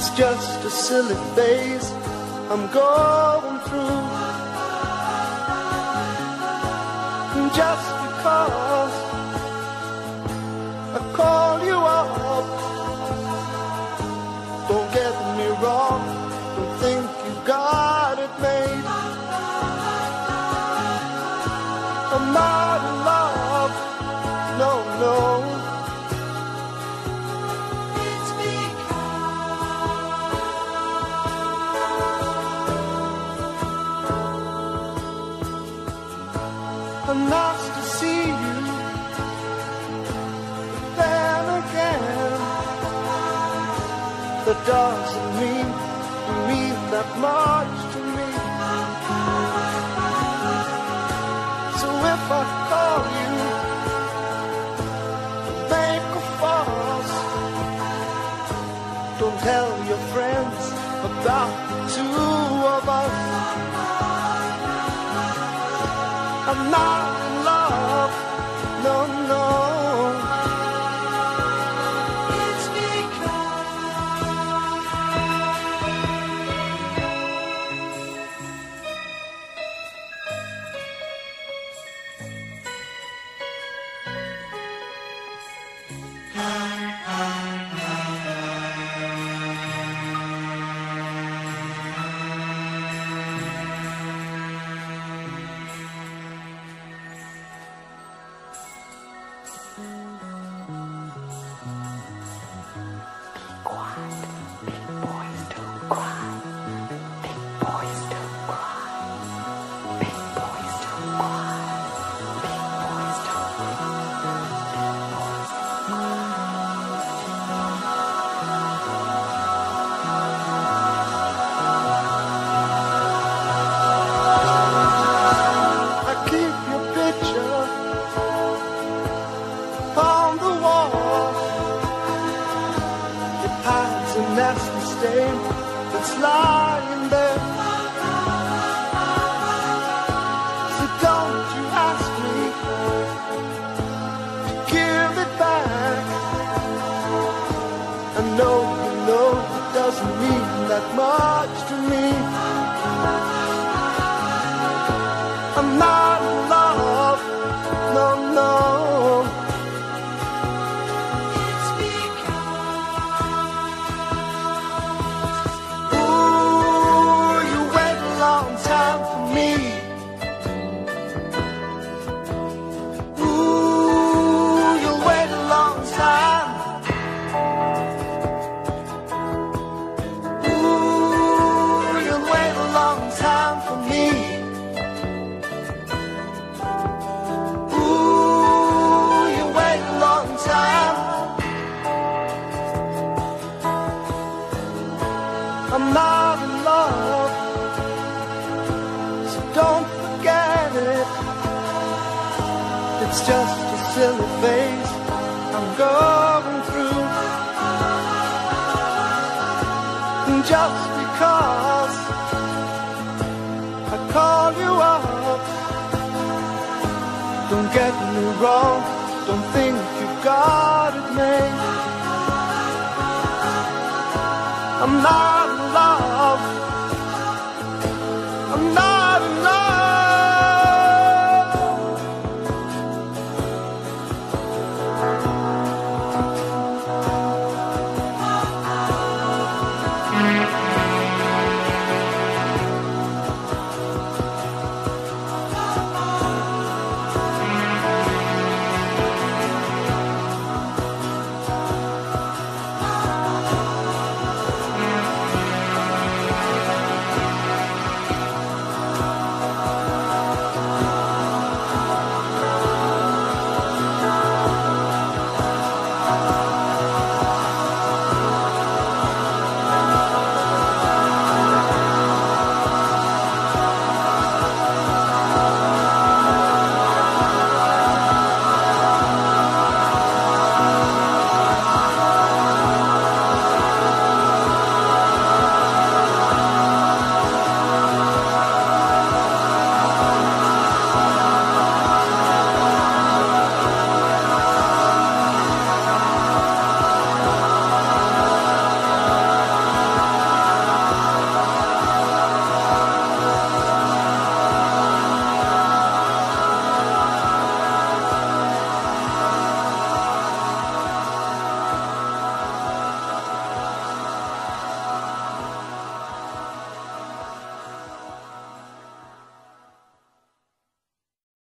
It's just a silly phase I'm going through. And just because I call you up, don't get me wrong, don't think you got it made. I'm not in love, no, no. It's because nice to see you, but then again, that doesn't mean that much to me. So if I call you, make a fuss, don't tell your friends about the two of us. I'm not in love, no, no. It's nasty stain that's lying there. So don't you ask me to give it back. I know you know it doesn't mean that much to me. I'm not in love, no, no. I'm not in love, so don't forget it. It's just a silly phase I'm going through. And just because I call you up, don't get me wrong, don't think you got it made. I'm not